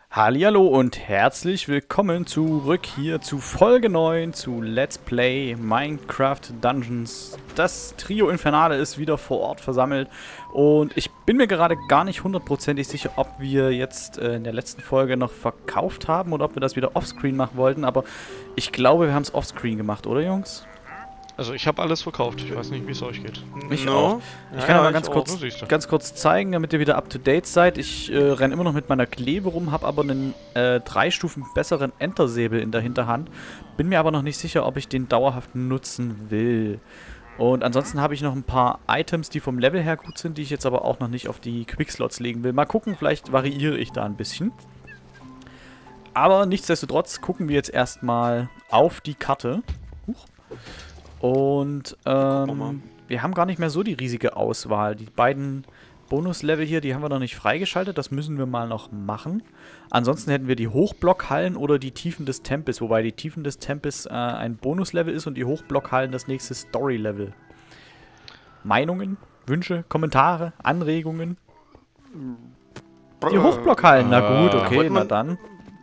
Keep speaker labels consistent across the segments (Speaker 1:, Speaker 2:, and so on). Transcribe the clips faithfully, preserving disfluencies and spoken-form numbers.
Speaker 1: Hallihallo und herzlich willkommen zurück hier zu Folge neun zu Let's Play Minecraft Dungeons. Das Trio Infernale ist wieder vor Ort versammelt und ich bin mir gerade gar nicht hundertprozentig sicher, ob wir jetzt äh, in der letzten Folge noch verkauft haben oder ob wir das wieder offscreen machen wollten, aber ich glaube, wir haben es offscreen gemacht, oder Jungs?
Speaker 2: Also ich habe alles verkauft, ich weiß nicht, wie es euch geht.
Speaker 1: Ich
Speaker 3: no.
Speaker 1: auch. Ich
Speaker 3: ja,
Speaker 1: kann ja,
Speaker 3: ja
Speaker 1: mal ganz kurz, ganz kurz zeigen, damit ihr wieder up to date seid. Ich äh, renne immer noch mit meiner Klebe rum, habe aber einen äh, drei Stufen besseren Entersäbel in der Hinterhand. Bin mir aber noch nicht sicher, ob ich den dauerhaft nutzen will. Und ansonsten habe ich noch ein paar Items, die vom Level her gut sind, die ich jetzt aber auch noch nicht auf die Quickslots legen will. Mal gucken, vielleicht variiere ich da ein bisschen. Aber nichtsdestotrotz gucken wir jetzt erstmal auf die Karte. Huch. Und ähm, wir haben gar nicht mehr so die riesige Auswahl. Die beiden Bonuslevel hier, die haben wir noch nicht freigeschaltet. Das müssen wir mal noch machen. Ansonsten hätten wir die Hochblockhallen oder die Tiefen des Tempels. Wobei die Tiefen des Tempels äh, ein Bonuslevel ist und die Hochblockhallen das nächste Story-Level. Meinungen, Wünsche, Kommentare, Anregungen? Die Hochblockhallen, na gut, okay, na dann.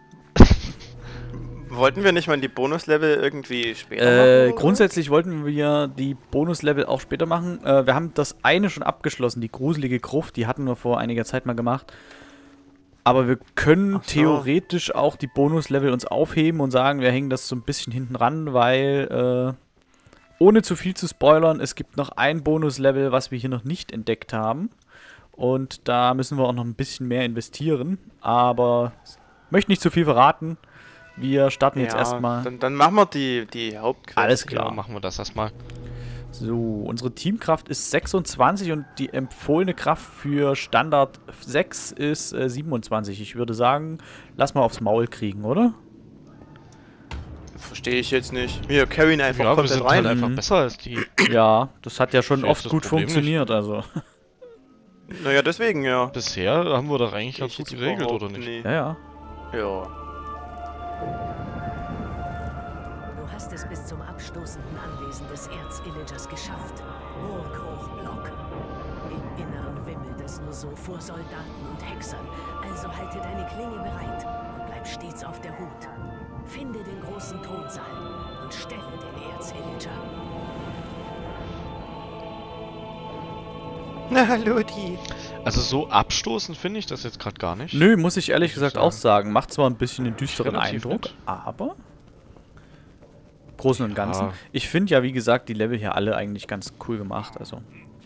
Speaker 3: Wollten wir nicht mal die Bonuslevel irgendwie später
Speaker 1: äh,
Speaker 3: machen?
Speaker 1: Grundsätzlich wollten wir die Bonuslevel auch später machen. Äh, wir haben das eine schon abgeschlossen, die gruselige Gruft, die hatten wir vor einiger Zeit mal gemacht. Aber wir können so. theoretisch auch die Bonuslevel uns aufheben und sagen, wir hängen das so ein bisschen hinten ran, weil, äh, ohne zu viel zu spoilern, es gibt noch ein Bonuslevel, was wir hier noch nicht entdeckt haben. Und da müssen wir auch noch ein bisschen mehr investieren. Aber ich möchte nicht zu viel verraten. Wir starten jetzt
Speaker 3: ja,
Speaker 1: erstmal.
Speaker 3: Dann, dann machen wir die, die Hauptquest.
Speaker 1: Alles klar.
Speaker 2: Ja, machen wir das erstmal.
Speaker 1: So, unsere Teamkraft ist sechsundzwanzig und die empfohlene Kraft für Standard sechs ist äh, siebenundzwanzig. Ich würde sagen, lass mal aufs Maul kriegen, oder?
Speaker 3: Verstehe ich jetzt nicht. Wir carryen einfach
Speaker 2: ja,
Speaker 3: komplett
Speaker 2: wir sind
Speaker 3: rein.
Speaker 2: Halt einfach besser als die.
Speaker 1: Ja, das hat ja schon
Speaker 2: Das
Speaker 1: oft gut funktioniert, nicht. also.
Speaker 3: Naja, deswegen ja.
Speaker 2: Bisher haben wir doch eigentlich ganz gut geregelt, oder nicht?
Speaker 3: Nee.
Speaker 1: Ja, ja.
Speaker 3: Ja.
Speaker 4: Du hast es bis zum abstoßenden Anwesen des Erzillagers geschafft. Burghochblock. Im Inneren wimmelt es nur so vor Soldaten und Hexern. Also halte deine Klinge bereit und bleib stets auf der Hut. Finde den großen Thronsaal und stelle den Erzillager.
Speaker 3: Na, Ludi.
Speaker 2: Also so abstoßend finde ich das jetzt gerade gar nicht.
Speaker 1: Nö, muss ich ehrlich gesagt
Speaker 2: sagen.
Speaker 1: auch sagen. Macht zwar ein bisschen einen düsteren
Speaker 2: Relativ
Speaker 1: Eindruck,
Speaker 2: nett.
Speaker 1: aber im Großen und Ganzen.
Speaker 2: Ja.
Speaker 1: Ich finde ja, wie gesagt, die Level hier alle eigentlich ganz cool gemacht. Also,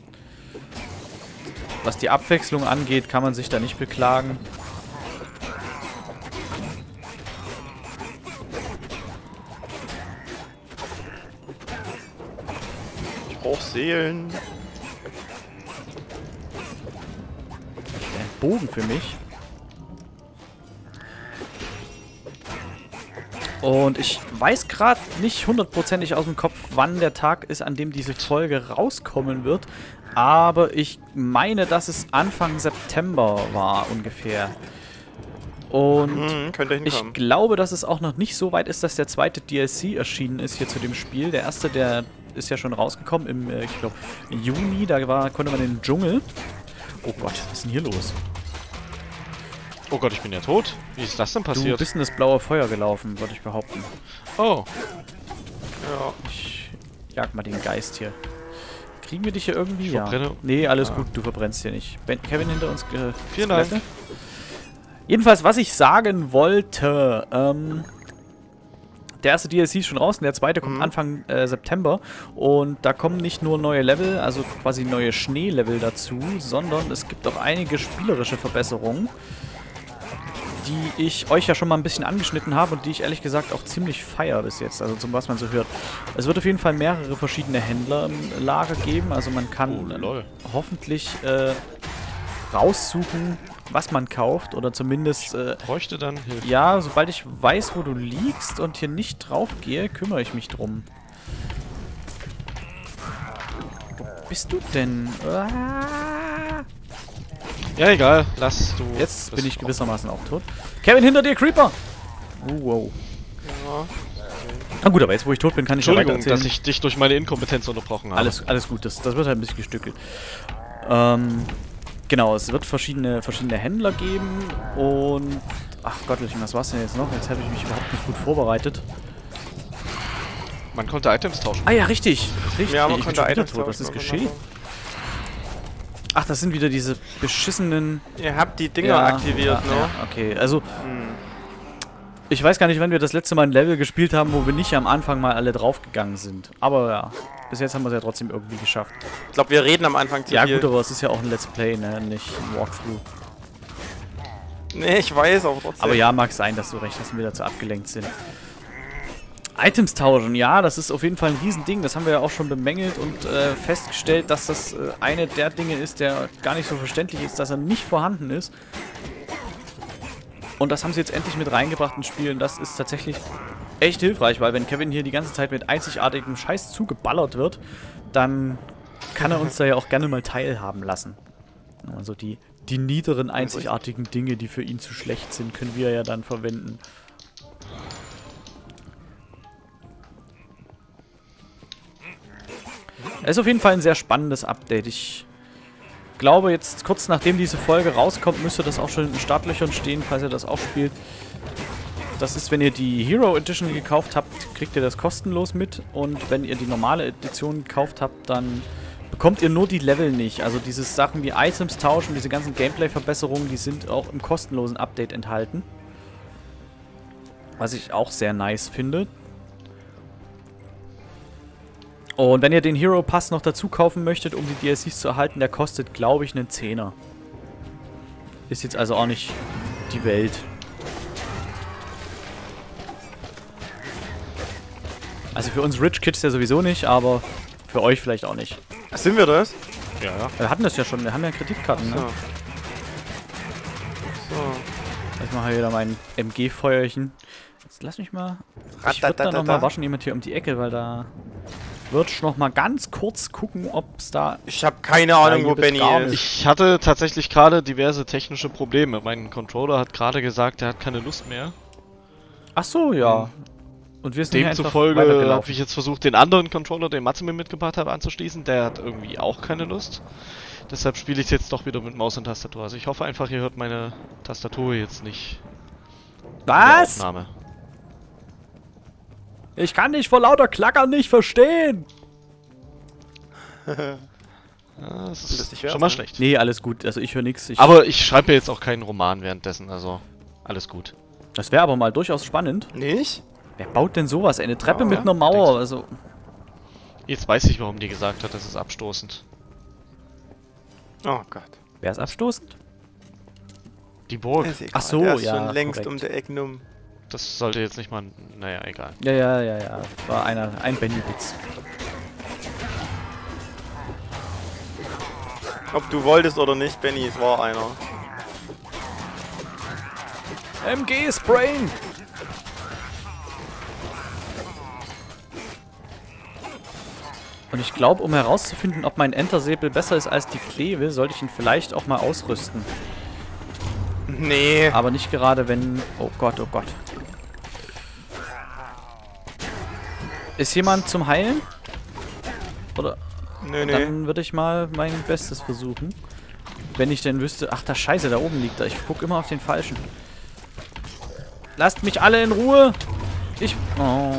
Speaker 1: was die Abwechslung angeht, kann man sich da nicht beklagen.
Speaker 3: Ich brauch Seelen.
Speaker 1: Ein Bogen für mich. Und ich weiß gerade nicht hundertprozentig aus dem Kopf, wann der Tag ist, an dem diese Folge rauskommen wird. Aber ich meine, dass es Anfang September war ungefähr. Und
Speaker 3: Hm, könnte
Speaker 1: ich
Speaker 3: hinkommen.
Speaker 1: glaube, dass es auch noch nicht so weit ist, dass der zweite D L C erschienen ist hier zu dem Spiel. Der erste, der ist ja schon rausgekommen im, äh, ich glaube, Juni. Da war, konnte man in den Dschungel. Oh Gott, was ist denn hier los?
Speaker 2: Oh Gott, ich bin ja tot. Wie ist das denn
Speaker 1: Du
Speaker 2: passiert?
Speaker 1: bist in das blaue Feuer gelaufen, würde ich behaupten.
Speaker 2: Oh,
Speaker 3: Ja.
Speaker 1: Ich jag mal den Geist hier. Kriegen wir dich hier irgendwie?
Speaker 2: Ich
Speaker 1: Ja.
Speaker 2: verbrenne.
Speaker 1: Nee, alles
Speaker 2: Ah.
Speaker 1: gut, du verbrennst hier nicht. Ben, Kevin hinter uns. Äh,
Speaker 2: Vielen Dank.
Speaker 1: Skelette. Jedenfalls, was ich sagen wollte, ähm, der erste D L C ist schon raus und der zweite kommt
Speaker 3: Mhm.
Speaker 1: Anfang äh, September. Und da kommen nicht nur neue Level, also quasi neue Schneelevel dazu, sondern es gibt auch einige spielerische Verbesserungen, die ich euch ja schon mal ein bisschen angeschnitten habe und die ich ehrlich gesagt auch ziemlich feier bis jetzt, also zum was man so hört. Es wird auf jeden Fall mehrere verschiedene Händler im Lager geben, also man kann
Speaker 2: Oh, lol.
Speaker 1: äh, hoffentlich äh, raussuchen, was man kauft oder zumindest, äh,
Speaker 2: bräuchte dann Hilfe.
Speaker 1: ja, sobald ich weiß, wo du liegst und hier nicht drauf gehe, kümmere ich mich drum. Wo bist du denn? Ah.
Speaker 2: Ja, egal. Lass du.
Speaker 1: Jetzt
Speaker 2: das
Speaker 1: bin ich
Speaker 2: auch-
Speaker 1: gewissermaßen auch tot. Kevin, hinter dir, Creeper! Oh, wow.
Speaker 3: Ja.
Speaker 1: Na gut, aber jetzt, wo ich tot bin, kann ich ja weiter
Speaker 2: Entschuldigung,
Speaker 1: erzählen.
Speaker 2: dass ich dich durch meine Inkompetenz unterbrochen habe.
Speaker 1: Alles, alles gut, das, das wird halt ein bisschen gestückelt. Ähm, genau, es wird verschiedene, verschiedene Händler geben und Ach Gottchen, was war's denn jetzt noch? Jetzt habe ich mich überhaupt nicht gut vorbereitet.
Speaker 2: Man konnte Items tauschen.
Speaker 1: Ah ja, richtig. Richtig.
Speaker 3: Ja, man
Speaker 1: ich bin
Speaker 3: konnte
Speaker 1: schon wieder
Speaker 3: Items
Speaker 1: tot. Was ist
Speaker 3: tauschen,
Speaker 1: geschehen? Ach, das sind wieder diese beschissenen...
Speaker 3: Ihr habt die Dinger
Speaker 1: Ja,
Speaker 3: aktiviert,
Speaker 1: ja,
Speaker 3: ne?
Speaker 1: ja, okay, also...
Speaker 3: Hm.
Speaker 1: Ich weiß gar nicht, wann wir das letzte Mal ein Level gespielt haben, wo wir nicht am Anfang mal alle draufgegangen sind. Aber ja, bis jetzt haben wir es ja trotzdem irgendwie geschafft.
Speaker 3: Ich glaube, wir reden am Anfang zu
Speaker 1: Ja
Speaker 3: viel.
Speaker 1: gut, aber es ist ja auch ein Let's Play, ne? Nicht ein Walkthrough.
Speaker 3: Nee, ich weiß, aber trotzdem.
Speaker 1: Aber ja, mag sein, dass du recht hast, dass wir dazu abgelenkt sind. Items tauschen, ja, das ist auf jeden Fall ein Riesending. Das haben wir ja auch schon bemängelt und äh, festgestellt, dass das äh, eine der Dinge ist, der gar nicht so verständlich ist, dass er nicht vorhanden ist. Und das haben sie jetzt endlich mit reingebracht ins Spiel und das ist tatsächlich echt hilfreich, weil wenn Kevin hier die ganze Zeit mit einzigartigem Scheiß zugeballert wird, dann kann er uns da ja auch gerne mal teilhaben lassen. Also die, die niederen, einzigartigen Dinge, die für ihn zu schlecht sind, können wir ja dann verwenden. Es ist auf jeden Fall ein sehr spannendes Update. Ich glaube, jetzt kurz nachdem diese Folge rauskommt, müsste das auch schon in den Startlöchern stehen, falls ihr das auch spielt. Das ist, wenn ihr die Hero Edition gekauft habt, kriegt ihr das kostenlos mit. Und wenn ihr die normale Edition gekauft habt, dann bekommt ihr nur die Level nicht. Also diese Sachen wie Items tauschen, diese ganzen Gameplay-Verbesserungen, die sind auch im kostenlosen Update enthalten. Was ich auch sehr nice finde. Und wenn ihr den Hero Pass noch dazu kaufen möchtet, um die D L Cs zu erhalten, der kostet, glaube ich, einen Zehner. Ist jetzt also auch nicht die Welt. Also für uns Rich Kids ja sowieso nicht, aber für euch vielleicht auch nicht.
Speaker 3: Sind wir das?
Speaker 2: Ja, ja.
Speaker 1: Wir hatten das ja schon, wir haben ja Kreditkarten, ne?
Speaker 3: So. So.
Speaker 1: Ich mache wieder mein M G-Feuerchen. Jetzt lass mich mal... Ich würde da nochmal waschen, jemand hier um die Ecke, weil da... Würde ich noch mal ganz kurz gucken, ob es da...
Speaker 3: Ich habe keine Ahnung, wo Benny ist.
Speaker 2: Ich hatte tatsächlich gerade diverse technische Probleme. Mein Controller hat gerade gesagt, er hat keine Lust mehr.
Speaker 1: Ach so, ja. Und wir sind hier einfach
Speaker 2: Demzufolge habe
Speaker 1: weitergelaufen.
Speaker 2: ich jetzt versucht, den anderen Controller, den Matze mir mitgebracht hat, anzuschließen. Der hat irgendwie auch keine Lust. Deshalb spiele ich jetzt doch wieder mit Maus und Tastatur. Also ich hoffe einfach, ihr hört meine Tastatur jetzt nicht.
Speaker 1: Was?
Speaker 2: In der Aufnahme.
Speaker 1: Ich kann dich vor lauter Klackern nicht verstehen.
Speaker 2: Ja, das ist
Speaker 3: das nicht
Speaker 2: schon
Speaker 3: wert,
Speaker 2: mal
Speaker 3: ne?
Speaker 2: schlecht.
Speaker 1: Nee, alles gut. Also ich höre nichts.
Speaker 2: Aber ich schreibe ja jetzt auch keinen Roman währenddessen, also alles gut.
Speaker 1: Das wäre aber mal durchaus spannend.
Speaker 3: Nicht?
Speaker 1: Wer baut denn sowas? Eine Treppe
Speaker 3: Ja,
Speaker 1: mit einer Mauer. Also
Speaker 2: Jetzt weiß ich, warum die gesagt hat, das ist abstoßend.
Speaker 3: Oh Gott.
Speaker 1: wer ist abstoßend?
Speaker 2: Die Burg,
Speaker 3: Ist egal,
Speaker 1: Ach so,
Speaker 3: der ist
Speaker 1: ja,
Speaker 3: schon längst
Speaker 1: korrekt.
Speaker 3: um die Ecke um.
Speaker 2: das sollte jetzt nicht mal... Naja, egal.
Speaker 1: Ja, ja, ja, ja. War einer, ein Benny-Witz.
Speaker 3: Ob du wolltest oder nicht, Benny, es war einer.
Speaker 1: M G-Sprain! Und ich glaube, um herauszufinden, ob mein Entersäbel besser ist als die Kleve, sollte ich ihn vielleicht auch mal ausrüsten.
Speaker 3: Nee.
Speaker 1: Aber nicht gerade, wenn... Oh Gott, oh Gott. Ist jemand zum Heilen? Oder...
Speaker 3: Nö, nö.
Speaker 1: Dann würde ich mal mein Bestes versuchen. Wenn ich denn wüsste... Ach, da Scheiße, da oben liegt er. Ich gucke immer auf den Falschen. Lasst mich alle in Ruhe! Ich... Oh...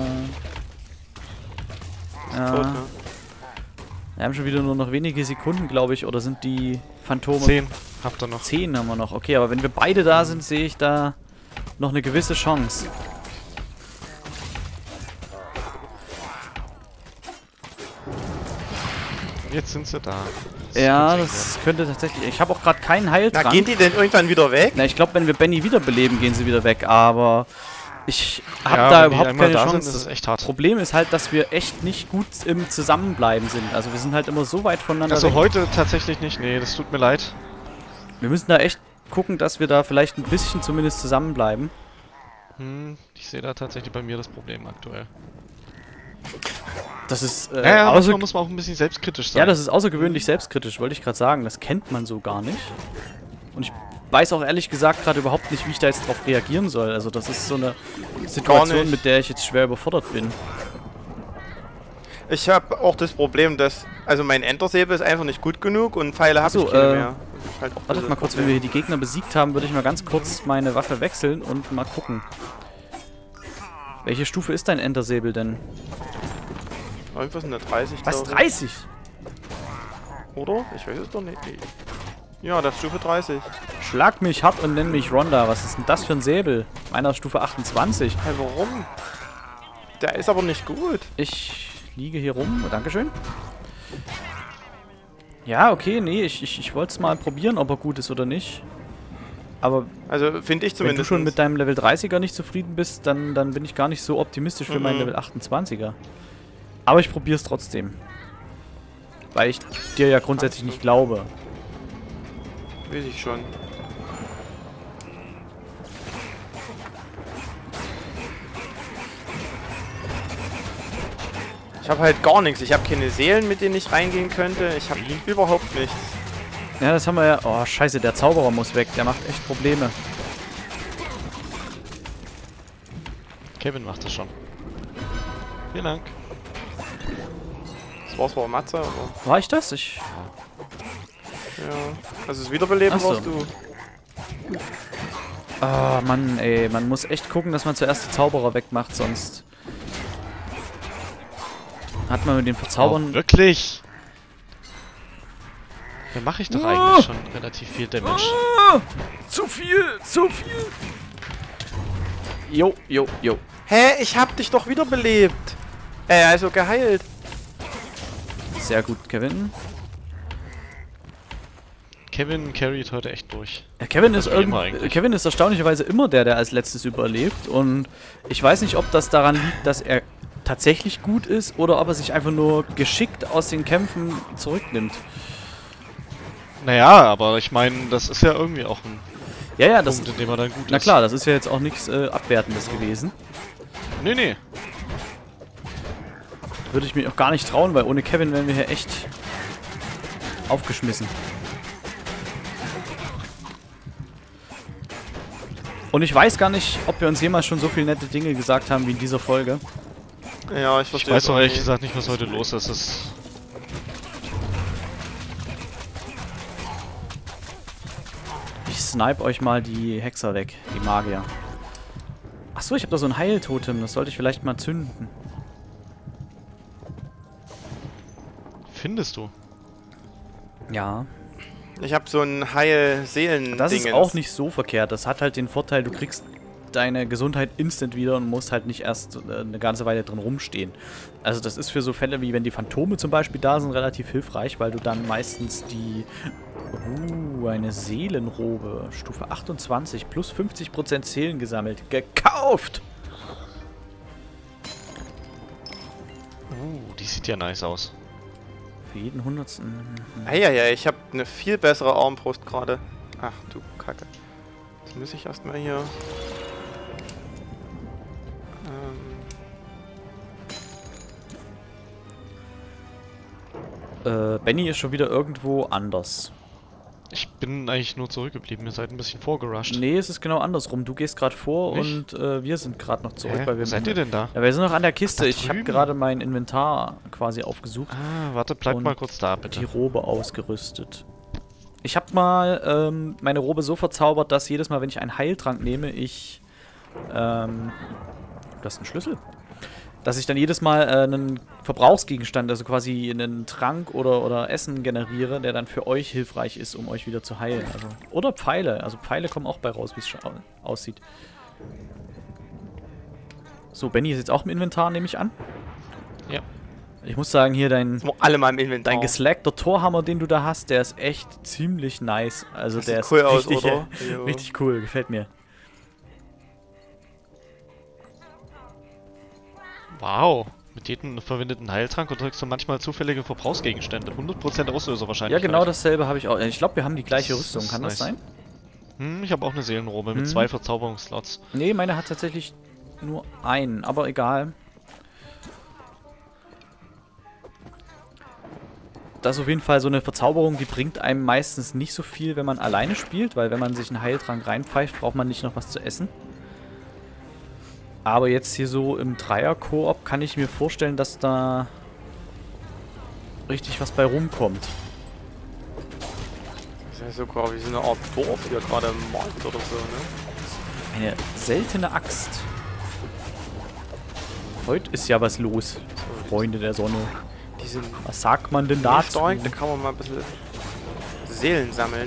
Speaker 1: Ja...
Speaker 3: Tot, ne?
Speaker 1: Wir haben schon wieder nur noch wenige Sekunden, glaube ich. Oder sind die Phantome...
Speaker 2: Zehn habt ihr noch.
Speaker 1: Zehn haben wir noch. Okay, aber wenn wir beide da sind, sehe ich da noch eine gewisse Chance.
Speaker 2: Jetzt sind sie da. Das
Speaker 1: Ja,
Speaker 2: könnte
Speaker 1: das könnte tatsächlich... Ich habe auch gerade keinen
Speaker 3: Na,
Speaker 1: Heiltrank.
Speaker 3: gehen die denn irgendwann wieder weg?
Speaker 1: Na, ich glaube, wenn wir Benny wiederbeleben, gehen sie wieder weg. Aber ich habe
Speaker 2: Ja,
Speaker 1: da
Speaker 2: wenn die
Speaker 1: überhaupt
Speaker 2: einmal
Speaker 1: keine
Speaker 2: da sind,
Speaker 1: Chance.
Speaker 2: ist es echt hart.
Speaker 1: Das Problem ist halt, dass wir echt nicht gut im Zusammenbleiben sind. Also wir sind halt immer so weit voneinander
Speaker 2: Also
Speaker 1: weg.
Speaker 2: heute tatsächlich nicht. Nee, das tut mir leid.
Speaker 1: Wir müssen da echt gucken, dass wir da vielleicht ein bisschen zumindest zusammenbleiben.
Speaker 2: Hm, ich sehe da tatsächlich bei mir das Problem aktuell.
Speaker 1: Das ist äh,
Speaker 2: Ja, ja,
Speaker 1: außer
Speaker 2: manchmal muss man auch ein bisschen selbstkritisch sein.
Speaker 1: ja, das ist außergewöhnlich selbstkritisch, wollte ich gerade sagen. Das kennt man so gar nicht. Und ich weiß auch ehrlich gesagt gerade überhaupt nicht, wie ich da jetzt drauf reagieren soll. Also das ist so eine Situation,
Speaker 3: nicht.
Speaker 1: mit der ich jetzt schwer überfordert bin.
Speaker 3: Ich habe auch das Problem, dass Also mein Entersäbel ist einfach nicht gut genug und Pfeile habe
Speaker 1: Achso,
Speaker 3: ich keine
Speaker 1: äh,
Speaker 3: mehr. Das ist halt auch
Speaker 1: Wartet
Speaker 3: das
Speaker 1: mal kurz, wenn wir hier die Gegner besiegt haben, würde ich mal ganz kurz meine Waffe wechseln und mal gucken. Welche Stufe ist dein Entersäbel denn?
Speaker 3: Irgendwas in der dreißig.
Speaker 1: Was,
Speaker 3: glaube ich.
Speaker 1: dreißig?
Speaker 3: Oder? Ich weiß es doch nicht. Ja, das ist Stufe dreißig.
Speaker 1: Schlag mich hart und nenn mich Ronda. Was ist denn das für ein Säbel? Meiner ist Stufe achtundzwanzig.
Speaker 3: Hey, warum? Der ist aber nicht gut.
Speaker 1: Ich liege hier rum. Oh, Dankeschön. Ja, okay, nee, ich, ich, ich wollte es mal probieren, ob er gut ist oder nicht. Aber
Speaker 3: Also finde ich
Speaker 1: wenn
Speaker 3: zumindest.
Speaker 1: du schon mit deinem Level dreißiger nicht zufrieden bist, dann, dann bin ich gar nicht so optimistisch für
Speaker 3: Mhm.
Speaker 1: meinen Level achtundzwanziger. Aber ich probiere es trotzdem. Weil ich dir ja grundsätzlich nicht glaube.
Speaker 3: Weiß ich schon. Ich habe halt gar nichts. Ich habe keine Seelen, mit denen ich reingehen könnte. Ich habe überhaupt nichts.
Speaker 1: Ja, das haben wir ja... Oh, scheiße, der Zauberer muss weg. Der macht echt Probleme.
Speaker 2: Kevin macht das schon. Vielen Dank.
Speaker 3: Das war zwar Matze, aber...
Speaker 1: War ich das? Ich...
Speaker 3: Ja. Also das Wiederbeleben
Speaker 1: Ach so.
Speaker 3: warst du.
Speaker 1: Ah, Mann, ey. Man muss echt gucken, dass man zuerst die Zauberer wegmacht, sonst... Hat man mit den Verzaubern...
Speaker 2: Oh, wirklich? Da mache ich doch eigentlich schon relativ viel Damage.
Speaker 1: Ah, zu viel, zu viel. Jo, jo, jo.
Speaker 3: Hä? Ich hab dich doch wiederbelebt. Äh, also geheilt.
Speaker 1: Sehr gut, Kevin.
Speaker 2: Kevin carried heute echt durch.
Speaker 1: Ja, Kevin ist
Speaker 2: wie immer
Speaker 1: irgendwie,
Speaker 2: eigentlich.
Speaker 1: Kevin ist erstaunlicherweise immer der, der als letztes überlebt. Und ich weiß nicht, ob das daran liegt, dass er tatsächlich gut ist oder ob er sich einfach nur geschickt aus den Kämpfen zurücknimmt.
Speaker 2: Naja, aber ich meine, das ist ja irgendwie auch ein
Speaker 1: Ja, ja, das.
Speaker 2: Punkt, in dem er dann gut
Speaker 1: Na
Speaker 2: ist.
Speaker 1: klar, das ist ja jetzt auch nichts äh, Abwertendes gewesen.
Speaker 2: Nee, nee.
Speaker 1: Würde ich mir auch gar nicht trauen, weil ohne Kevin wären wir hier echt aufgeschmissen. Und ich weiß gar nicht, ob wir uns jemals schon so viele nette Dinge gesagt haben wie in dieser Folge.
Speaker 3: Ja, ich
Speaker 2: Ich
Speaker 3: verstehe.
Speaker 2: weiß
Speaker 3: es
Speaker 2: doch
Speaker 3: auch
Speaker 2: ehrlich
Speaker 3: nicht.
Speaker 2: gesagt nicht, was heute los ist. Das
Speaker 1: Ich snipe euch mal die Hexer weg, die Magier. Achso, ich habe da so ein Heiltotem, das sollte ich vielleicht mal zünden.
Speaker 2: findest du.
Speaker 1: Ja.
Speaker 3: Ich habe so ein Heil-Seelen-Dingens.
Speaker 1: Das ist auch nicht so verkehrt. Das hat halt den Vorteil, du kriegst deine Gesundheit instant wieder und musst halt nicht erst äh, eine ganze Weile drin rumstehen. Also das ist für so Fälle wie wenn die Phantome zum Beispiel da sind, relativ hilfreich, weil du dann meistens die... Uh, eine Seelenrobe. Stufe achtundzwanzig, plus fünfzig Prozent Seelen gesammelt. Gekauft!
Speaker 2: Uh, die sieht ja nice aus.
Speaker 1: Für jeden Hundertsten...
Speaker 3: Eieiei, ich habe eine viel bessere Armbrust gerade. Ach du Kacke. Jetzt muss ich erstmal hier... Ähm,
Speaker 1: Äh, Benny ist schon wieder irgendwo anders.
Speaker 2: Ich bin eigentlich nur zurückgeblieben, ihr seid ein bisschen vorgerusht.
Speaker 1: Nee, es ist genau andersrum. Du gehst gerade vor
Speaker 2: Nicht?
Speaker 1: und äh, wir sind gerade noch zurück.
Speaker 2: Hä?
Speaker 1: Weil
Speaker 2: Wo
Speaker 1: wir
Speaker 2: seid ihr denn da?
Speaker 1: Ja, wir sind noch an der Kiste.
Speaker 2: da
Speaker 1: Ich habe
Speaker 2: drüben?
Speaker 1: gerade mein Inventar quasi aufgesucht.
Speaker 2: Ah, warte, bleib
Speaker 1: Und
Speaker 2: mal kurz da,
Speaker 1: Die
Speaker 2: bitte.
Speaker 1: Robe ausgerüstet. Ich habe mal ähm, meine Robe so verzaubert, dass jedes Mal, wenn ich einen Heiltrank nehme, ich... Ähm, das ist ein Schlüssel. Dass ich dann jedes Mal äh, einen Verbrauchsgegenstand, also quasi einen Trank oder, oder Essen generiere, der dann für euch hilfreich ist, um euch wieder zu heilen. Also, oder Pfeile. Also Pfeile kommen auch bei raus, wie es aussieht. So, Benny ist jetzt auch im Inventar, nehme ich an.
Speaker 2: Ja.
Speaker 1: Ich muss sagen, hier dein...
Speaker 3: sind wir alle mal im Inventar.
Speaker 1: Dein geslackter Torhammer, den du da hast, der ist echt ziemlich nice. Also
Speaker 3: Das
Speaker 1: der
Speaker 3: sieht cool
Speaker 1: ist
Speaker 3: aus,
Speaker 1: richtig,
Speaker 3: oder? Jo.
Speaker 1: richtig cool, gefällt mir.
Speaker 2: Wow. Mit jedem verwendeten Heiltrank unterdrückst du manchmal zufällige Verbrauchsgegenstände. hundert Prozent Auslöser wahrscheinlich.
Speaker 1: Ja, genau dasselbe habe ich auch. Ich glaube, wir haben die gleiche
Speaker 2: Das
Speaker 1: Rüstung.
Speaker 2: ist
Speaker 1: Kann das
Speaker 2: nice.
Speaker 1: sein?
Speaker 2: Hm, ich habe auch eine Seelenrobe mit
Speaker 1: Hm.
Speaker 2: zwei Verzauberungsslots.
Speaker 1: Nee, meine hat tatsächlich nur einen, aber egal. Das ist auf jeden Fall so eine Verzauberung, die bringt einem meistens nicht so viel, wenn man alleine spielt, weil wenn man sich einen Heiltrank reinpfeift, braucht man nicht noch was zu essen. Aber jetzt hier so im Dreier-Koop kann ich mir vorstellen, dass da richtig was bei rumkommt.
Speaker 3: Das ist ja sogar wie so eine Art Dorf hier gerade im Markt oder so, ne?
Speaker 1: Eine seltene Axt. Heute ist ja was los, Freunde der Sonne.
Speaker 3: Die sind
Speaker 1: Was sagt man denn
Speaker 3: da
Speaker 1: dazu?
Speaker 3: stark, da kann man mal ein bisschen Seelen sammeln.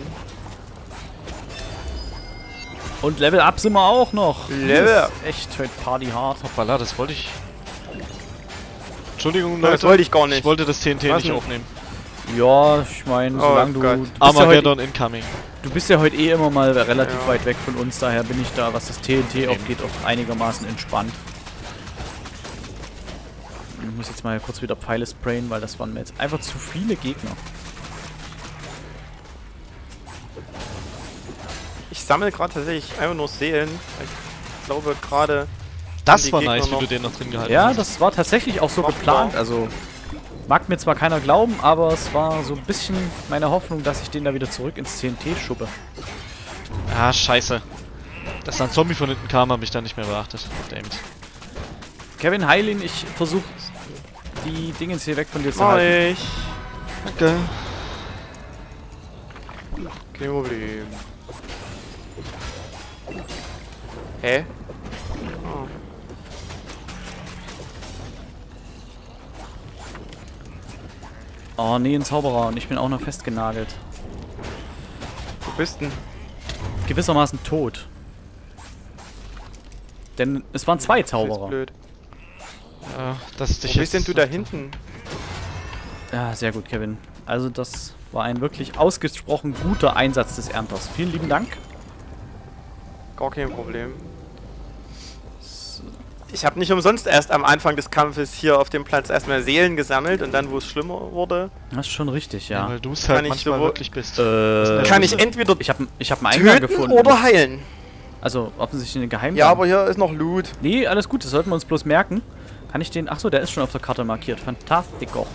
Speaker 1: Und Level Up sind wir auch noch.
Speaker 3: Level
Speaker 1: Das
Speaker 3: Up.
Speaker 1: ist echt heute Party hard.
Speaker 2: Hoppala, das wollte ich... Entschuldigung,
Speaker 3: Das
Speaker 2: Leute.
Speaker 3: wollte ich gar nicht.
Speaker 2: Ich wollte das T N T
Speaker 3: Was
Speaker 2: nicht
Speaker 3: denn?
Speaker 2: aufnehmen.
Speaker 1: Ja, ich meine,
Speaker 3: Oh
Speaker 1: solange du...
Speaker 3: Gott.
Speaker 1: Du bist, ja heute,
Speaker 2: Armageddon incoming.
Speaker 1: du bist ja heute eh immer mal relativ
Speaker 3: Ja.
Speaker 1: weit weg von uns, daher bin ich da, was das T N T aufgeht, auch einigermaßen entspannt. Ich muss jetzt mal kurz wieder Pfeile sprayen, weil das waren mir jetzt einfach zu viele Gegner.
Speaker 3: Ich sammle gerade tatsächlich einfach nur Seelen. Ich glaube gerade...
Speaker 2: Das
Speaker 3: die
Speaker 2: war
Speaker 3: Gegner
Speaker 2: nice, wie
Speaker 3: noch-
Speaker 2: du den noch drin gehalten
Speaker 1: Ja,
Speaker 2: hast.
Speaker 1: das war tatsächlich auch so
Speaker 3: Mach
Speaker 1: geplant.
Speaker 3: mal.
Speaker 1: Also mag mir zwar keiner glauben, aber es war so ein bisschen meine Hoffnung, dass ich den da wieder zurück ins T N T schubbe.
Speaker 2: Ah, scheiße. Dass da ein Zombie von hinten kam, habe ich dann nicht mehr beachtet. Damned.
Speaker 1: Kevin Heilin, ich versuche die Dingens hier weg von dir zu
Speaker 3: Mach
Speaker 1: halten.
Speaker 3: ich.
Speaker 2: Danke.
Speaker 3: Kein Problem. Hä? Oh.
Speaker 1: Oh nee, ein Zauberer und ich bin auch noch festgenagelt.
Speaker 3: Wo bist denn?
Speaker 1: Gewissermaßen tot. Denn es waren zwei
Speaker 3: Das ist
Speaker 1: Zauberer.
Speaker 3: blöd.
Speaker 2: Ja, dass ich dich
Speaker 3: Wo bist denn
Speaker 2: jetzt-
Speaker 3: du da hinten?
Speaker 1: Ja, sehr gut, Kevin. Also das war ein wirklich ausgesprochen guter Einsatz des Ernters. Vielen lieben Dank.
Speaker 3: Gar kein Problem. Ich habe nicht umsonst erst am Anfang des Kampfes hier auf dem Platz erstmal Seelen gesammelt und dann, wo es schlimmer wurde,
Speaker 1: Das ist schon richtig,
Speaker 2: Ja,
Speaker 1: ja.
Speaker 2: weil du es
Speaker 3: Kann
Speaker 2: halt
Speaker 3: ich
Speaker 2: manchmal
Speaker 3: sowohl-
Speaker 2: wirklich bist.
Speaker 1: Äh,
Speaker 3: kann ich entweder
Speaker 1: ich habe ich hab einen Eingang
Speaker 3: töten
Speaker 1: gefunden.
Speaker 3: oder heilen.
Speaker 1: Also offensichtlich eine Geheimgang.
Speaker 3: Ja, aber hier ist noch Loot.
Speaker 1: Nee, alles gut, das sollten wir uns bloß merken. Kann ich den... Achso, der ist schon auf der Karte markiert. Fantastico.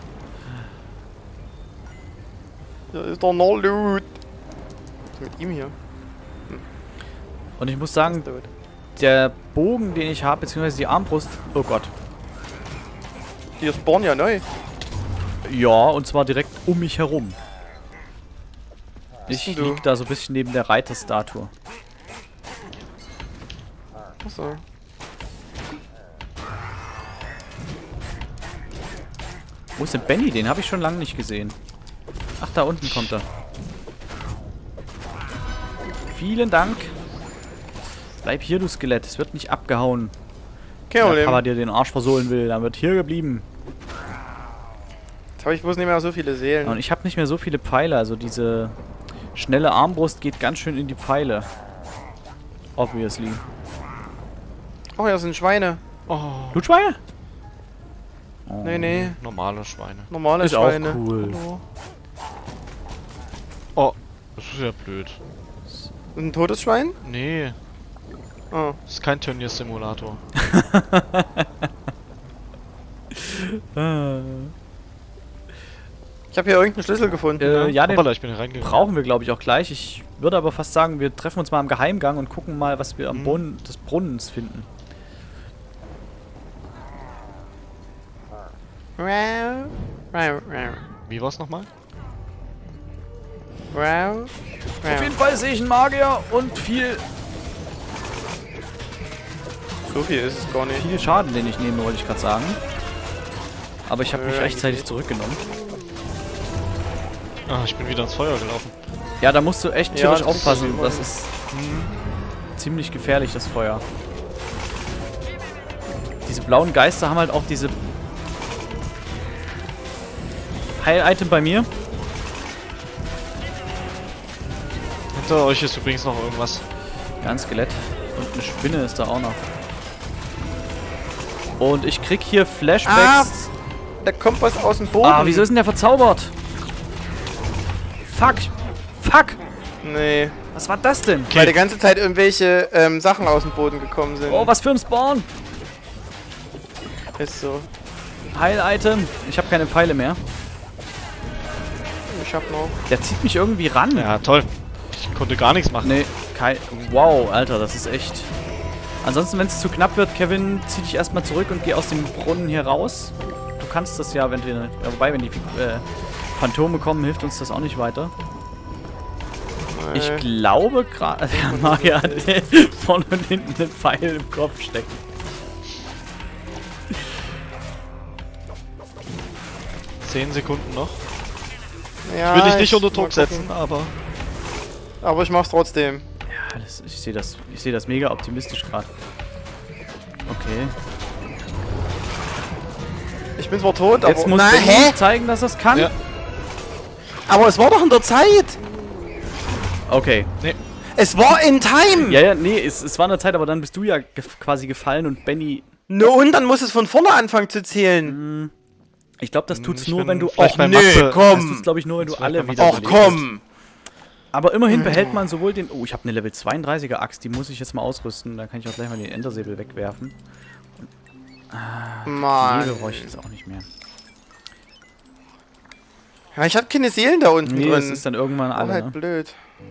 Speaker 3: Hier ist doch noch Loot. Was ist mit ihm hier?
Speaker 1: Und ich muss sagen,
Speaker 3: Tot.
Speaker 1: der Bogen, den ich habe, beziehungsweise die Armbrust... Oh Gott.
Speaker 3: Die spawnen ja neu.
Speaker 1: Ja, und zwar direkt um mich herum.
Speaker 3: Bist
Speaker 1: Ich
Speaker 3: denn du?
Speaker 1: lieg da so ein bisschen neben der Reiterstatue.
Speaker 3: Achso.
Speaker 1: Wo ist denn Benny? Den habe ich schon lange nicht gesehen. Ach, da unten kommt er. Vielen Dank. Bleib hier, du Skelett. Es wird nicht abgehauen.
Speaker 3: Kein
Speaker 1: Wenn der Papa
Speaker 3: Problem.
Speaker 1: dir den Arsch versohlen will, dann wird hier geblieben.
Speaker 3: Jetzt habe ich bloß nicht mehr so viele Seelen.
Speaker 1: Und ich habe nicht mehr so viele Pfeile. Also diese schnelle Armbrust geht ganz schön in die Pfeile. Obviously.
Speaker 3: Oh, hier sind Schweine.
Speaker 2: Oh,
Speaker 1: Blutschweine? Oh.
Speaker 3: Nee, nee.
Speaker 2: normale Schweine.
Speaker 3: Normale
Speaker 1: Ist auch
Speaker 3: Schweine.
Speaker 1: cool.
Speaker 3: Hallo.
Speaker 2: Oh, das ist ja blöd.
Speaker 3: Ist ein totes Schwein?
Speaker 2: Nee,
Speaker 3: Oh.
Speaker 2: das ist kein Turniersimulator.
Speaker 1: Äh,
Speaker 3: Ich habe hier irgendeinen Schlüssel gefunden.
Speaker 1: äh,
Speaker 3: ne?
Speaker 1: ja, den
Speaker 2: Hoppala, ich bin hier reingegangen.
Speaker 1: brauchen wir, glaube ich, auch gleich. Ich würde aber fast sagen, wir treffen uns mal im Geheimgang und gucken mal, was wir am
Speaker 2: Mhm.
Speaker 1: Boden des Brunnens finden.
Speaker 3: Wow. Wow, wow.
Speaker 2: Wie war's nochmal?
Speaker 3: Wow.
Speaker 1: Auf jeden Fall sehe ich einen Magier und viel,
Speaker 3: So viel ist es gar nicht.
Speaker 1: viel Schaden, den ich nehme, wollte ich gerade sagen. Aber ich habe mich
Speaker 3: Äh,
Speaker 1: rechtzeitig
Speaker 3: geht.
Speaker 1: zurückgenommen.
Speaker 2: Ah, ich bin wieder ins Feuer gelaufen.
Speaker 1: Ja, da musst du echt
Speaker 3: Ja,
Speaker 1: tierisch
Speaker 3: das ist
Speaker 1: aufpassen.
Speaker 3: immer
Speaker 1: Das
Speaker 3: so.
Speaker 1: ist ziemlich gefährlich, das Feuer. Diese blauen Geister haben halt auch diese Heil-Item bei mir.
Speaker 2: Hinter euch ist übrigens noch irgendwas.
Speaker 1: Ja, ein Skelett. Und eine Spinne ist da auch noch. Und ich krieg hier Flashbacks.
Speaker 3: Da kommt was aus dem Boden.
Speaker 1: Ah, wieso ist denn der verzaubert? Fuck. Fuck.
Speaker 3: Nee.
Speaker 1: Was war das denn?
Speaker 3: Weil die ganze Zeit irgendwelche ähm, Sachen aus dem Boden gekommen sind.
Speaker 1: Oh, was für ein Spawn.
Speaker 3: Ist so.
Speaker 1: Heil-Item. Ich habe keine Pfeile mehr.
Speaker 3: Ich hab noch.
Speaker 1: Der zieht mich irgendwie ran.
Speaker 2: Ja, toll. Ich konnte gar nichts machen.
Speaker 1: Nee, kein. Wow, Alter, das ist echt. Ansonsten, wenn es zu knapp wird, Kevin, zieh dich erstmal zurück und geh aus dem Brunnen hier raus. Du du kannst das ja, wenn du... Ja, wobei, wenn die äh, Phantome kommen, hilft uns das auch nicht weiter.
Speaker 3: Nee.
Speaker 1: Ich glaube gerade, der Magier hat vorne und hinten einen Pfeil im Kopf stecken.
Speaker 2: Zehn Sekunden noch.
Speaker 3: Ja,
Speaker 2: Ich will dich nicht
Speaker 3: ich-
Speaker 2: unter
Speaker 3: mal
Speaker 2: Druck
Speaker 3: gucken.
Speaker 2: setzen, aber...
Speaker 3: Aber ich mach's trotzdem.
Speaker 1: Ja, das, ich sehe das, ich sehe das mega optimistisch gerade. Okay.
Speaker 3: Ich bin zwar tot,
Speaker 1: Jetzt
Speaker 3: aber...
Speaker 1: muss
Speaker 3: Na,
Speaker 1: Benny
Speaker 3: hä?
Speaker 1: zeigen, dass er es kann.
Speaker 2: Ja.
Speaker 3: Aber es war doch in der Zeit!
Speaker 1: Okay.
Speaker 3: Es war in Time!
Speaker 1: Ja, ja, nee, es, es war eine Zeit, aber dann bist du ja gef quasi gefallen und Benny...
Speaker 3: No, und dann muss es von vorne anfangen zu zählen.
Speaker 1: Ich glaube, das tut's
Speaker 2: Ich
Speaker 1: nur,
Speaker 2: bin
Speaker 1: wenn du...
Speaker 2: vielleicht
Speaker 3: Och
Speaker 2: bei
Speaker 3: nö,
Speaker 2: Matze-
Speaker 1: Das
Speaker 3: komm!
Speaker 1: tut's, glaube ich, nur, wenn du
Speaker 2: Das war
Speaker 1: alle
Speaker 2: bei
Speaker 1: wieder
Speaker 3: Och
Speaker 1: belebst.
Speaker 3: komm!
Speaker 1: Aber immerhin behält man sowohl den... Oh, ich habe eine Level zweiunddreißiger Axt, die muss ich jetzt mal ausrüsten. Da kann ich auch gleich mal den Endersäbel wegwerfen.
Speaker 3: Mann.
Speaker 1: Nebel brauche ich jetzt auch nicht mehr.
Speaker 3: Ja, ich hab keine Seelen da unten
Speaker 1: Nee,
Speaker 3: drin.
Speaker 1: das ist dann irgendwann
Speaker 3: Auch
Speaker 1: alle,
Speaker 3: halt
Speaker 1: ne?
Speaker 3: blöd.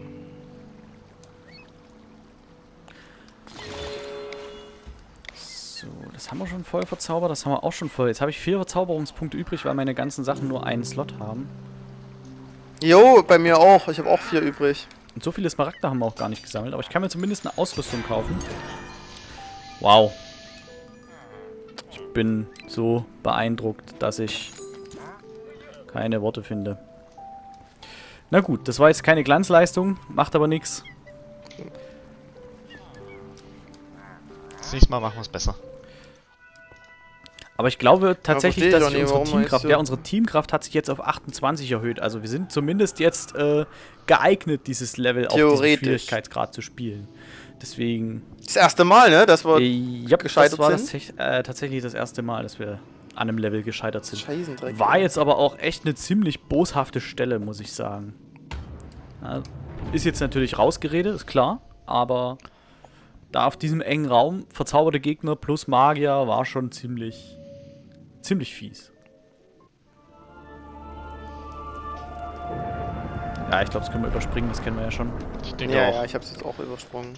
Speaker 1: So, das haben wir schon voll verzaubert, das haben wir auch schon voll. Jetzt habe ich vier Verzauberungspunkte übrig, weil meine ganzen Sachen nur einen Slot haben.
Speaker 3: Jo, bei mir auch. Ich habe auch vier übrig.
Speaker 1: Und so viele Smaragde haben wir auch gar nicht gesammelt, aber ich kann mir zumindest eine Ausrüstung kaufen. Wow. Ich bin so beeindruckt, dass ich keine Worte finde. Na gut, das war jetzt keine Glanzleistung, macht aber nichts.
Speaker 2: Das nächste Mal machen wir es besser.
Speaker 1: Aber ich glaube tatsächlich,
Speaker 3: verstehe ich
Speaker 1: dass
Speaker 3: auch
Speaker 1: wir
Speaker 3: nicht,
Speaker 1: unsere
Speaker 3: warum
Speaker 1: Teamkraft,
Speaker 3: meinst du?
Speaker 1: ja, unsere Teamkraft hat sich jetzt auf achtundzwanzig erhöht. Also wir sind zumindest jetzt äh, geeignet, dieses Level auf diesem
Speaker 3: Theoretisch.
Speaker 1: Schwierigkeitsgrad zu spielen. Deswegen,
Speaker 3: Das erste Mal, ne? Das war
Speaker 1: äh, ja, das
Speaker 3: gescheitert
Speaker 1: war das,
Speaker 3: sind?
Speaker 1: tech- äh, tatsächlich das erste Mal, dass wir an einem Level gescheitert sind.
Speaker 3: Scheißendreck.
Speaker 1: War jetzt aber auch echt eine ziemlich boshafte Stelle, muss ich sagen. Ja, ist jetzt natürlich rausgeredet, ist klar, aber da auf diesem engen Raum verzauberte Gegner plus Magier war schon ziemlich, ziemlich fies. Ja, ich glaube, das können wir überspringen, das kennen wir ja schon.
Speaker 2: Ich denke
Speaker 3: Ja,
Speaker 2: auch.
Speaker 3: ja, ich hab's jetzt auch übersprungen.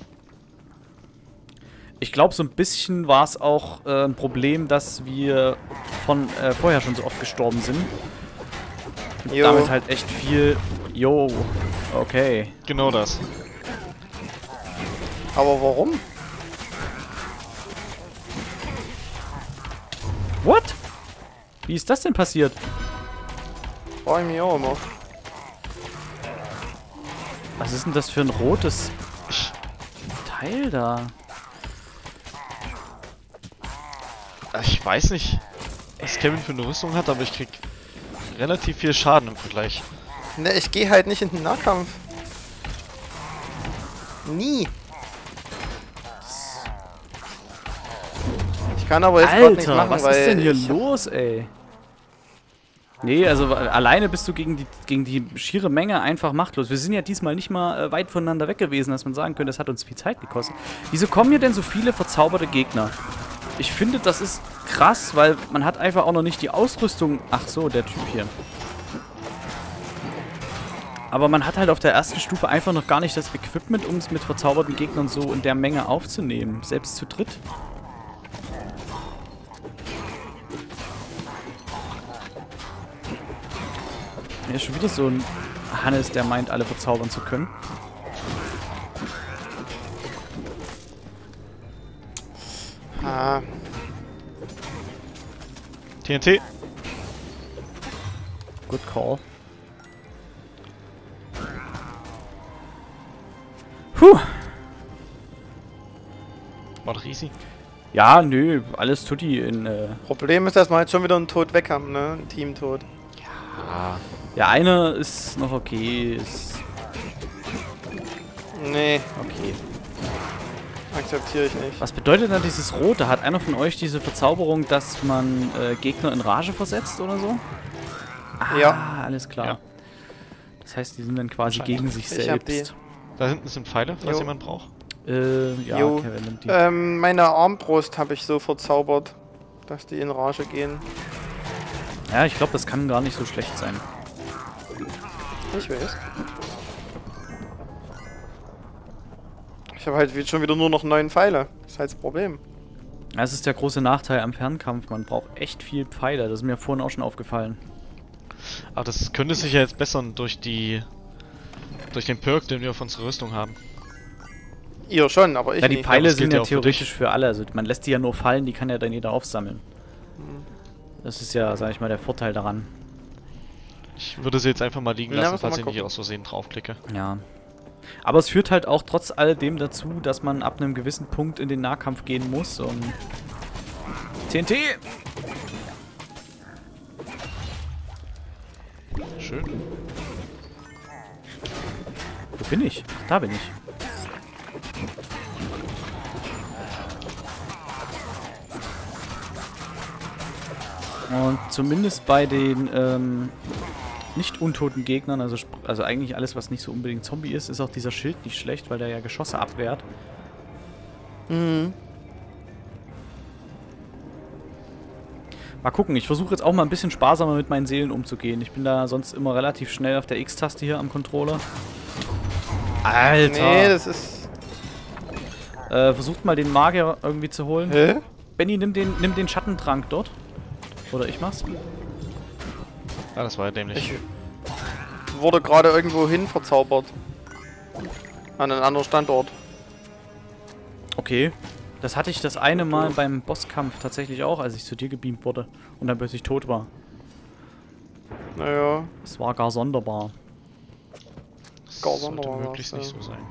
Speaker 1: Ich glaube, so ein bisschen war es auch äh, ein Problem, dass wir von äh, vorher schon so oft gestorben sind. Und
Speaker 3: Jo.
Speaker 1: damit halt echt viel... Yo, okay.
Speaker 2: Genau das.
Speaker 3: Aber warum?
Speaker 1: What? Wie ist das denn passiert?
Speaker 3: Frag ich mich auch immer.
Speaker 1: Was ist denn das für ein rotes Teil da?
Speaker 2: Ich weiß nicht, was Kevin für eine Rüstung hat, aber ich krieg relativ viel Schaden im Vergleich.
Speaker 3: Ne, ich gehe halt nicht in den Nahkampf. Nie. Ich kann aber jetzt gerade nichts
Speaker 1: Alter,
Speaker 3: machen,
Speaker 1: was
Speaker 3: weil
Speaker 1: ist denn hier
Speaker 3: ich-
Speaker 1: los, ey? Nee, also äh, alleine bist du gegen die, gegen die schiere Menge einfach machtlos. Wir sind ja diesmal nicht mal äh, weit voneinander weg gewesen, dass man sagen könnte, das hat uns viel Zeit gekostet. Wieso kommen hier denn so viele verzauberte Gegner? Ich finde, das ist krass, weil man hat einfach auch noch nicht die Ausrüstung... Ach so, der Typ hier. Aber man hat halt auf der ersten Stufe einfach noch gar nicht das Equipment, um es mit verzauberten Gegnern so in der Menge aufzunehmen. Selbst zu dritt. Hier ist schon wieder so ein Hannes, der meint, alle verzaubern zu können.
Speaker 3: Ah,
Speaker 2: T N T.
Speaker 1: Good call. Puh.
Speaker 2: War doch easy.
Speaker 1: Ja, nö, alles tutti in, äh...
Speaker 3: Problem ist, dass wir jetzt schon wieder einen Tod weg haben, ne? Ein Teamtod.
Speaker 2: Ah.
Speaker 1: Ja, einer ist noch okay, ist
Speaker 3: Nee,
Speaker 1: okay.
Speaker 3: akzeptiere ich nicht.
Speaker 1: Was bedeutet dann dieses Rote? Hat einer von euch diese Verzauberung, dass man äh, Gegner in Rage versetzt oder so? Ah,
Speaker 3: Ja.
Speaker 1: alles klar.
Speaker 2: Ja.
Speaker 1: Das heißt, die sind dann quasi
Speaker 2: Wahrscheinlich.
Speaker 1: gegen sich
Speaker 3: Ich hab
Speaker 1: selbst.
Speaker 2: Da hinten sind Pfeile, falls
Speaker 3: Jo.
Speaker 2: jemand braucht.
Speaker 1: Äh, ja,
Speaker 3: Jo.
Speaker 1: Kevin nimmt die.
Speaker 3: Ähm, meine Armbrust habe ich so verzaubert, dass die in Rage gehen.
Speaker 1: Ja, ich glaube, das kann gar nicht so schlecht sein.
Speaker 3: Ich weiß. Ich habe halt wie- schon wieder nur noch neun Pfeile. Das ist halt das Problem.
Speaker 1: Das ist der große Nachteil am Fernkampf. Man braucht echt viel Pfeile. Das ist mir vorhin auch schon aufgefallen.
Speaker 2: Aber das könnte sich ja jetzt bessern durch die... durch den Perk, den wir auf unserer Rüstung haben.
Speaker 3: Ihr schon, aber ich
Speaker 1: Ja, die
Speaker 3: nicht.
Speaker 1: Pfeile
Speaker 2: das
Speaker 1: sind
Speaker 2: gilt
Speaker 1: ja
Speaker 2: ja auch für
Speaker 1: theoretisch
Speaker 2: dich.
Speaker 1: für alle. Also man lässt die ja nur fallen, die kann ja dann jeder aufsammeln.
Speaker 3: Hm.
Speaker 1: Das ist ja, sag ich mal, der Vorteil daran.
Speaker 2: Ich würde sie jetzt einfach mal liegen
Speaker 3: Na,
Speaker 2: lassen,
Speaker 3: muss man
Speaker 2: falls
Speaker 3: mal
Speaker 2: ich nicht
Speaker 3: gucken.
Speaker 2: aus Versehen draufklicke.
Speaker 1: Ja. Aber es führt halt auch trotz alledem dazu, dass man ab einem gewissen Punkt in den Nahkampf gehen muss und... T N T!
Speaker 2: Schön.
Speaker 1: Wo bin ich? Da bin ich. Und zumindest bei den ähm, nicht untoten Gegnern, also, sp- also eigentlich alles, was nicht so unbedingt Zombie ist, ist auch dieser Schild nicht schlecht, weil der ja Geschosse abwehrt.
Speaker 3: Mhm.
Speaker 1: Mal gucken, ich versuche jetzt auch mal ein bisschen sparsamer mit meinen Seelen umzugehen. Ich bin da sonst immer relativ schnell auf der X-Taste hier am Controller. Alter!
Speaker 3: Nee, das ist...
Speaker 1: Äh, versucht mal den Magier irgendwie zu holen.
Speaker 3: Hä?
Speaker 1: Benny, nimm den, nimm den Schattentrank dort. Oder ich mach's.
Speaker 2: Ah, das war ja dämlich.
Speaker 3: Ich wurde gerade irgendwo hin verzaubert. An einen anderen Standort.
Speaker 1: Okay. Das hatte ich das eine Mal beim Bosskampf tatsächlich auch, als ich zu dir gebeamt wurde und dann plötzlich tot war.
Speaker 3: Naja.
Speaker 1: Es war gar sonderbar.
Speaker 2: Das
Speaker 3: Gar
Speaker 2: sollte
Speaker 3: sonderbar
Speaker 2: möglichst
Speaker 3: war's,
Speaker 2: nicht
Speaker 3: ja.
Speaker 2: so sein.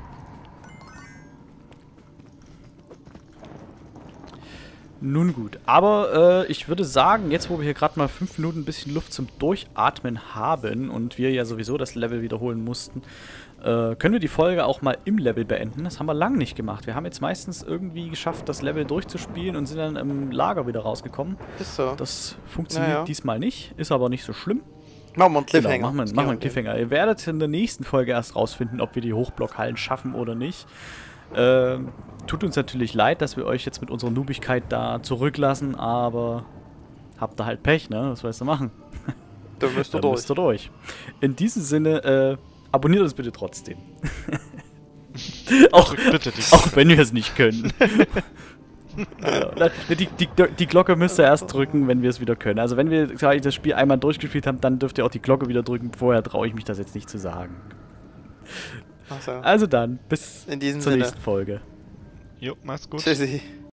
Speaker 1: Nun gut, aber äh, ich würde sagen, jetzt wo wir hier gerade mal fünf Minuten ein bisschen Luft zum Durchatmen haben und wir ja sowieso das Level wiederholen mussten, äh, können wir die Folge auch mal im Level beenden. Das haben wir lang nicht gemacht. Wir haben jetzt meistens irgendwie geschafft, das Level durchzuspielen und sind dann im Lager wieder rausgekommen.
Speaker 3: Ist so.
Speaker 1: Das funktioniert
Speaker 3: Naja.
Speaker 1: diesmal nicht, ist aber nicht so schlimm.
Speaker 3: Machen wir einen
Speaker 1: Genau,
Speaker 3: Cliffhanger.
Speaker 1: machen wir,
Speaker 3: Das
Speaker 1: machen wir einen
Speaker 3: geht
Speaker 1: Cliffhanger. Ihr werdet in der nächsten Folge erst rausfinden, ob wir die Hochblockhallen schaffen oder nicht. Ähm, tut uns natürlich leid, dass wir euch jetzt mit unserer Noobigkeit da zurücklassen, aber habt ihr halt Pech, ne? Was willst du machen?
Speaker 3: Da müsst ihr
Speaker 1: Dann
Speaker 3: durch.
Speaker 1: müsst ihr durch. In diesem Sinne, äh, abonniert uns bitte trotzdem. auch,
Speaker 2: Drückt bitte die
Speaker 1: auch wenn wir es nicht können. Ja, die, die, die Glocke müsst ihr erst drücken, wenn wir es wieder können. Also wenn wir sag ich, das Spiel einmal durchgespielt haben, dann dürft ihr auch die Glocke wieder drücken. Vorher traue ich mich das jetzt nicht zu sagen.
Speaker 3: Ach so.
Speaker 1: Also dann, bis
Speaker 3: In diesem
Speaker 1: zur
Speaker 3: Sinne.
Speaker 1: nächsten Folge.
Speaker 2: Jo, mach's gut.
Speaker 3: Tschüssi.